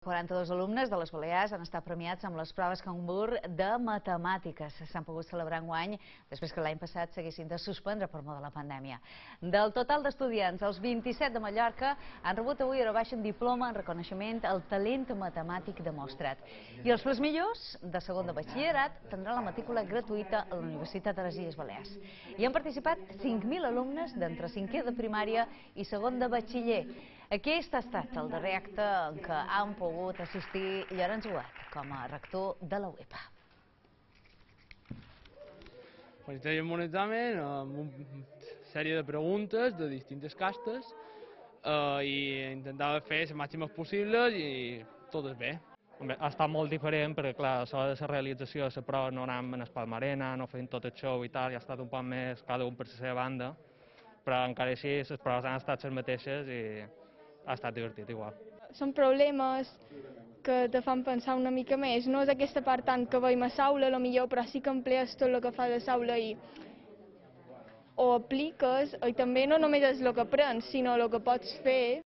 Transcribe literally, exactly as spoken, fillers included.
quaranta-dos alumnes de les Balears han estat premiats amb les proves Cangur de matemàtiques. S'han pogut celebrar enguany després que l'any passat s'haguessin de suspendre per mor de la pandèmia. Del total d'estudiants, els vint-i-set de Mallorca han rebut avui a baixa un diploma en reconeixement al talent matemàtic demostrat. I els tres millors de segon de batxillerat tindran la matrícula gratuïta a la Universitat de les Illes Balears. Hi han participat cinc mil alumnes d'entre cinquè de primària i segon de batxiller. Aquest ha estat el darrer acte en què han pogut assistir Llorenç Huet com a rector de la U E P A. Teníem un examen amb una sèrie de preguntes de distintes castes i intentava fer les màximes possibles i tot és bé. Ha estat molt diferent perquè, clar, a l'hora de la realització de la prova no anàvem en el palmarena, no fent tot el show i tal, i ha estat un poc més cada un per la seva banda, però encara així les proves han estat les mateixes i ha estat divertit igual. Són problemes que te fan pensar una mica més. No és aquesta part tant que veiem a l'aula, potser, però sí que emplees tot el que fa de l'aula i ho apliques, i també no només és el que aprens, sinó el que pots fer.